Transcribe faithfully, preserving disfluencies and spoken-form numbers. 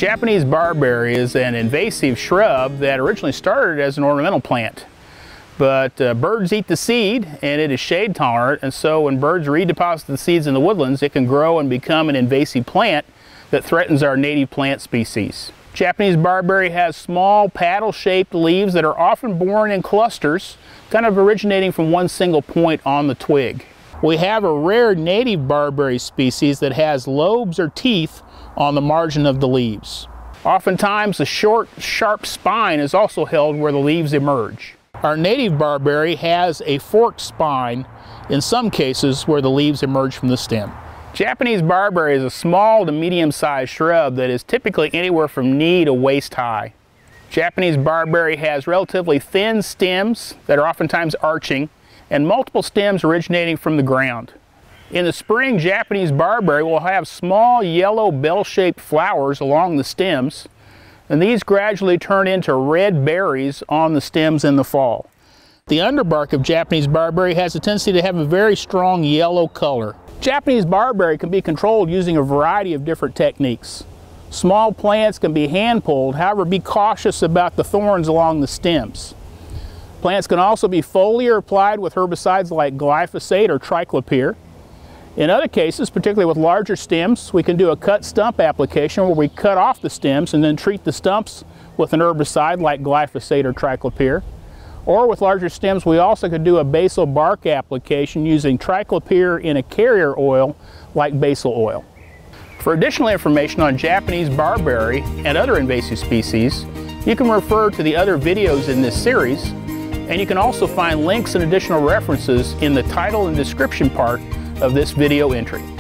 Japanese barberry is an invasive shrub that originally started as an ornamental plant. But uh, birds eat the seed and it is shade tolerant, and so when birds redeposit the seeds in the woodlands, it can grow and become an invasive plant that threatens our native plant species. Japanese barberry has small paddle-shaped leaves that are often borne in clusters, kind of originating from one single point on the twig. We have a rare native barberry species that has lobes or teeth on the margin of the leaves. Oftentimes a short, sharp spine is also held where the leaves emerge. Our native barberry has a forked spine in some cases where the leaves emerge from the stem. Japanese barberry is a small to medium-sized shrub that is typically anywhere from knee to waist high. Japanese barberry has relatively thin stems that are oftentimes arching and multiple stems originating from the ground. In the spring, Japanese barberry will have small yellow bell-shaped flowers along the stems, and these gradually turn into red berries on the stems in the fall. The underbark of Japanese barberry has a tendency to have a very strong yellow color. Japanese barberry can be controlled using a variety of different techniques. Small plants can be hand-pulled, however, be cautious about the thorns along the stems. Plants can also be foliar applied with herbicides like glyphosate or triclopyr. In other cases, particularly with larger stems, we can do a cut stump application where we cut off the stems and then treat the stumps with an herbicide like glyphosate or triclopyr. Or with larger stems, we also could do a basal bark application using triclopyr in a carrier oil like basil oil. For additional information on Japanese barberry and other invasive species, you can refer to the other videos in this series, and you can also find links and additional references in the title and description part of this video entry.